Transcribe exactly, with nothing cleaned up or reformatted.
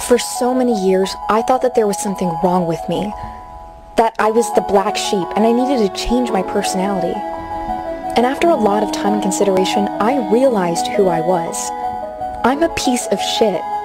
For so many years, I thought that there was something wrong with me, that I was the black sheep and I needed to change my personality. And after a lot of time and consideration, I realized who I was. I'm a piece of shit.